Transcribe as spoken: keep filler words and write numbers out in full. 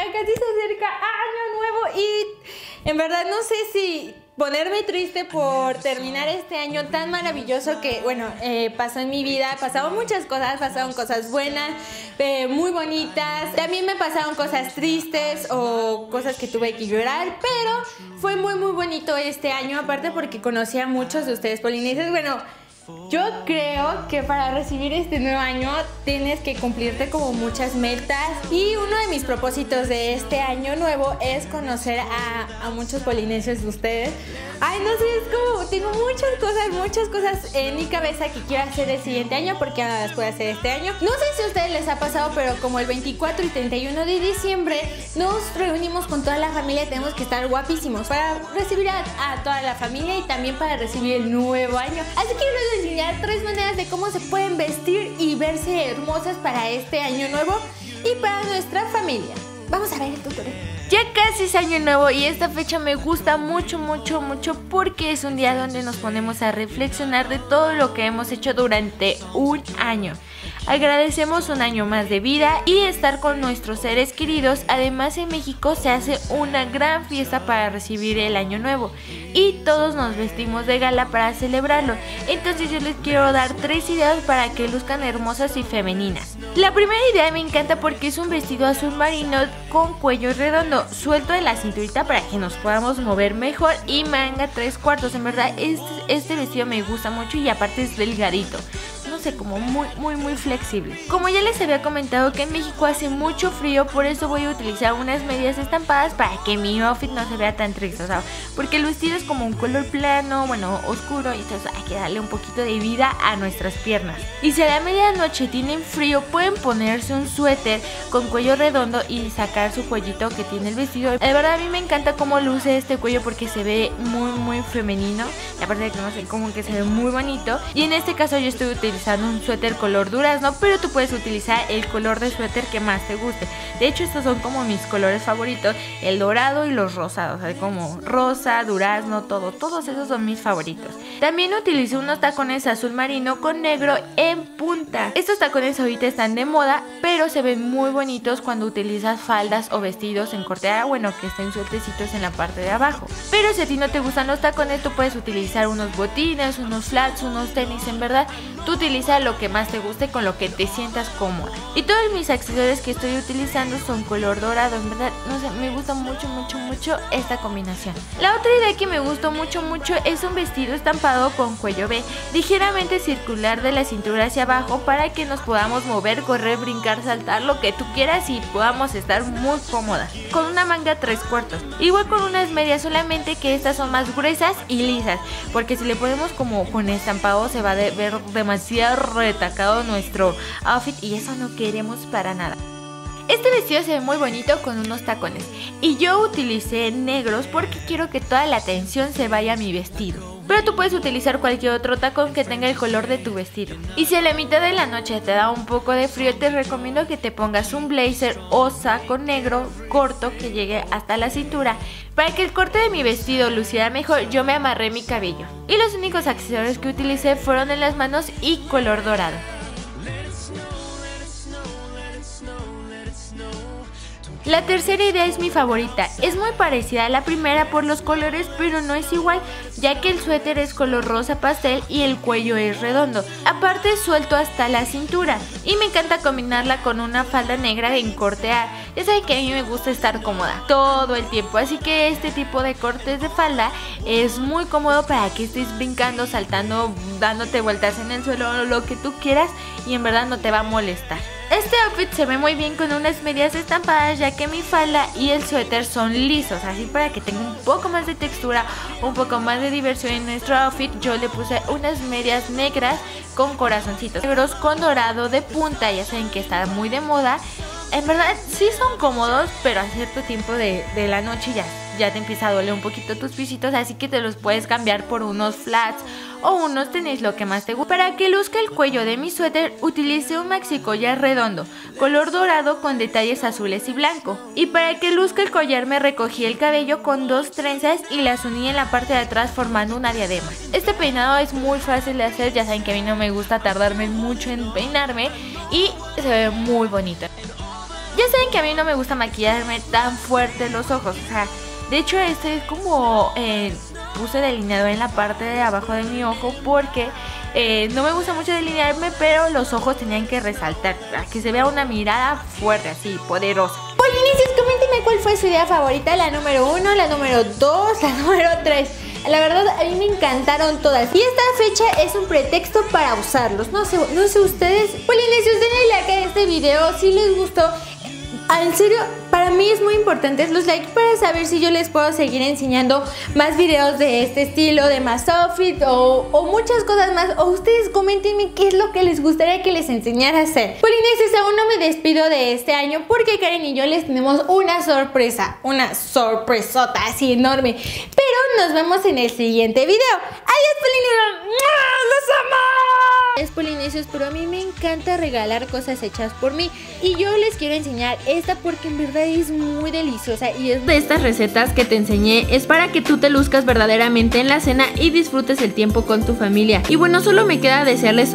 casi se acerca Año Nuevo y en verdad no sé si ponerme triste por terminar este año tan maravilloso que, bueno, eh, pasó en mi vida. Pasaron muchas cosas, pasaron cosas buenas, eh, muy bonitas. También me pasaron cosas tristes o cosas que tuve que llorar, pero fue muy muy bonito este año, aparte porque conocí a muchos de ustedes polinesios. Bueno, yo creo que para recibir este nuevo año tienes que cumplirte como muchas metas, y uno de mis propósitos de este año nuevo es conocer a, a muchos polinesios de ustedes. Ay, no sé, es como tengo muchas cosas, muchas cosas en mi cabeza que quiero hacer el siguiente año, porque nada las puedo hacer este año. No sé si a ustedes les ha pasado, pero como el veinticuatro y treinta y uno de diciembre nos reunimos con toda la familia y tenemos que estar guapísimos para recibir a, a toda la familia y también para recibir el nuevo año. Así que les voy a enseñar tres maneras de cómo se pueden vestir y verse hermosas para este año nuevo y para nuestra familia. Vamos a ver el tutorial. Ya casi es año nuevo y esta fecha me gusta mucho, mucho, mucho porque es un día donde nos ponemos a reflexionar de todo lo que hemos hecho durante un año. Agradecemos un año más de vida y estar con nuestros seres queridos. Además, en México se hace una gran fiesta para recibir el año nuevo y todos nos vestimos de gala para celebrarlo. Entonces yo les quiero dar tres ideas para que luzcan hermosas y femeninas. La primera idea me encanta porque es un vestido azul marino con cuello redondo, suelto de la cinturita para que nos podamos mover mejor, y manga tres cuartos. En verdad este, este vestido me gusta mucho y aparte es delgadito, no sé, como muy muy muy flexible. Como ya les había comentado que en México hace mucho frío, por eso voy a utilizar unas medias estampadas para que mi outfit no se vea tan triste, o sea, porque el vestido es como un color plano, bueno, oscuro, y entonces hay que darle un poquito de vida a nuestras piernas. Y si a la medianoche tienen frío, pueden ponerse un suéter con cuello redondo y sacar su cuellito que tiene el vestido. De verdad a mí me encanta cómo luce este cuello porque se ve muy muy femenino, y aparte de que no sé, como que se ve muy bonito. Y en este caso yo estoy utilizando un suéter color durazno, pero tú puedes utilizar el color de suéter que más te guste. De hecho estos son como mis colores favoritos, el dorado y los rosados, o sea, como rosa, durazno, todo, todos esos son mis favoritos. También utilicé unos tacones azul marino con negro en punta. Estos tacones ahorita están de moda, pero se ven muy bonitos cuando utilizas faldas o vestidos en corte A, bueno, que estén sueltecitos en la parte de abajo. Pero si a ti no te gustan los tacones, tú puedes utilizar unos botines, unos flats, unos tenis. En verdad, tú utiliza lo que más te guste, con lo que te sientas cómoda. Y todos mis accesorios que estoy utilizando son color dorado. En verdad, no sé, me gusta mucho, mucho, mucho esta combinación. La otra idea que me gustó mucho, mucho es un vestido estampado con cuello V, ligeramente circular de la cintura hacia abajo, para que nos podamos mover, correr, brincar, saltar, lo que tú quieras y podamos estar muy cómodas. Con una manga tres cuartos. Igual con unas medias, solamente que estas son más gruesas y lisas, porque si le ponemos como con estampado se va a ver demasiado retacado nuestro outfit y eso no queremos para nada. Este vestido se ve muy bonito con unos tacones y yo utilicé negros porque quiero que toda la atención se vaya a mi vestido. Pero tú puedes utilizar cualquier otro tacón que tenga el color de tu vestido. Y si a la mitad de la noche te da un poco de frío, te recomiendo que te pongas un blazer o saco negro corto que llegue hasta la cintura. Para que el corte de mi vestido luciera mejor, yo me amarré mi cabello. Y los únicos accesorios que utilicé fueron en las manos y color dorado. La tercera idea es mi favorita, es muy parecida a la primera por los colores, pero no es igual, ya que el suéter es color rosa pastel y el cuello es redondo, aparte suelto hasta la cintura, y me encanta combinarla con una falda negra en corte A. Ya saben que a mí me gusta estar cómoda todo el tiempo, así que este tipo de cortes de falda es muy cómodo para que estés brincando, saltando, dándote vueltas en el suelo, lo que tú quieras, y en verdad no te va a molestar. Este outfit se ve muy bien con unas medias estampadas, ya que mi falda y el suéter son lisos, así para que tenga un poco más de textura, un poco más de diversión en nuestro outfit. Yo le puse unas medias negras con corazoncitos negros con dorado de punta, ya saben que está muy de moda. En verdad sí son cómodos, pero a cierto tiempo de, de la noche ya, ya te empieza a doler un poquito tus pisitos, así que te los puedes cambiar por unos flats o unos tenis, lo que más te guste. Para que luzca el cuello de mi suéter, utilicé un maxi collar redondo, color dorado con detalles azules y blanco. Y para que luzca el collar me recogí el cabello con dos trenzas y las uní en la parte de atrás formando una diadema. Este peinado es muy fácil de hacer, ya saben que a mí no me gusta tardarme mucho en peinarme y se ve muy bonito. Ya saben que a mí no me gusta maquillarme tan fuerte los ojos, o sea, de hecho este es como eh, puse delineador en la parte de abajo de mi ojo porque eh, no me gusta mucho delinearme, pero los ojos tenían que resaltar, para que se vea una mirada fuerte, así, poderosa. Polinesios, coméntenme cuál fue su idea favorita, la número uno, la número dos, la número tres. La verdad, a mí me encantaron todas. Y esta fecha es un pretexto para usarlos. No sé, no sé ustedes. Polinesios, denle like a este video si les gustó. En serio, para mí es muy importante los likes para saber si yo les puedo seguir enseñando más videos de este estilo, de más outfit o, o muchas cosas más. O ustedes coméntenme qué es lo que les gustaría que les enseñara a hacer. Polinesios, aún no me despido de este año porque Karen y yo les tenemos una sorpresa. Una sorpresota así enorme. Pero nos vemos en el siguiente video. ¡Adiós, Polinesios! ¡Los amo! Es Polinesios, pero a mí me encanta regalar cosas hechas por mí y yo les quiero enseñar esta porque en verdad es muy deliciosa y es de estas recetas que te enseñé es para que tú te luzcas verdaderamente en la cena y disfrutes el tiempo con tu familia. Y bueno, solo me queda desearles